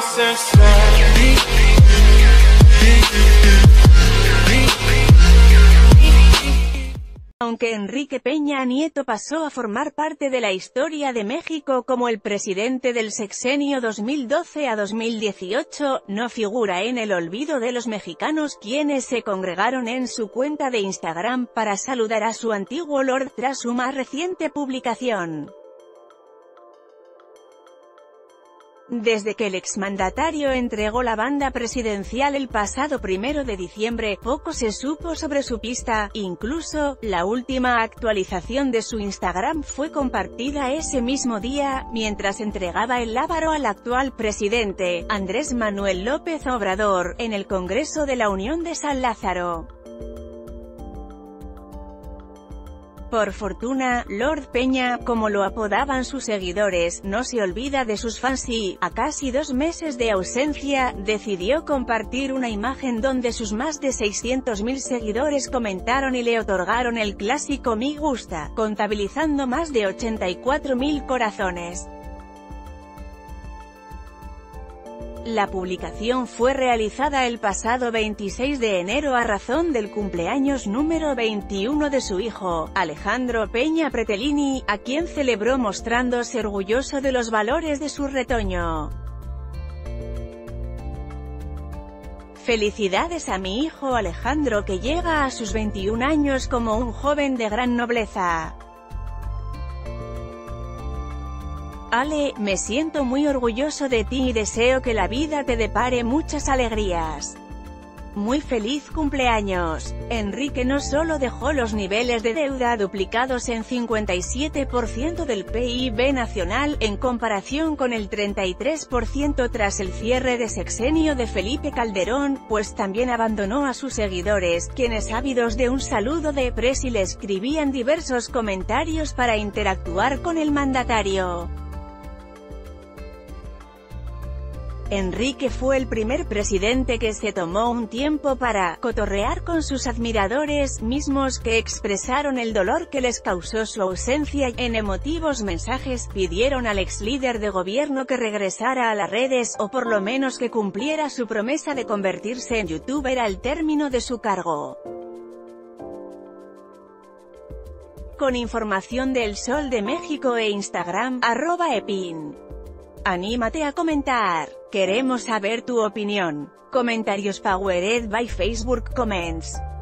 Aunque Enrique Peña Nieto pasó a formar parte de la historia de México como el presidente del sexenio 2012 a 2018, no figura en el olvido de los mexicanos quienes se congregaron en su cuenta de Instagram para saludar a su antiguo Lord tras su más reciente publicación. Desde que el exmandatario entregó la banda presidencial el pasado 1 de diciembre, poco se supo sobre su pista. Incluso, la última actualización de su Instagram fue compartida ese mismo día, mientras entregaba el lábaro al actual presidente, Andrés Manuel López Obrador, en el Congreso de la Unión de San Lázaro. Por fortuna, Lord Peña, como lo apodaban sus seguidores, no se olvida de sus fans y, a casi 2 meses de ausencia, decidió compartir una imagen donde sus más de 600.000 seguidores comentaron y le otorgaron el clásico me gusta, contabilizando más de 84.000 corazones. La publicación fue realizada el pasado 26 de enero a razón del cumpleaños número 21 de su hijo, Alejandro Peña Pretelini, a quien celebró mostrándose orgulloso de los valores de su retoño. Felicidades a mi hijo Alejandro, que llega a sus 21 años como un joven de gran nobleza. Ale, me siento muy orgulloso de ti y deseo que la vida te depare muchas alegrías. Muy feliz cumpleaños. Enrique no solo dejó los niveles de deuda duplicados en 57% del PIB nacional, en comparación con el 33% tras el cierre de sexenio de Felipe Calderón, pues también abandonó a sus seguidores, quienes ávidos de un saludo de Presi le escribían diversos comentarios para interactuar con el mandatario. Enrique fue el primer presidente que se tomó un tiempo para cotorrear con sus admiradores, mismos que expresaron el dolor que les causó su ausencia y, en emotivos mensajes, pidieron al ex líder de gobierno que regresara a las redes, o por lo menos que cumpliera su promesa de convertirse en youtuber al término de su cargo. Con información de El Sol de México e Instagram, @epin. Anímate a comentar. Queremos saber tu opinión. Comentarios powered by Facebook Comments.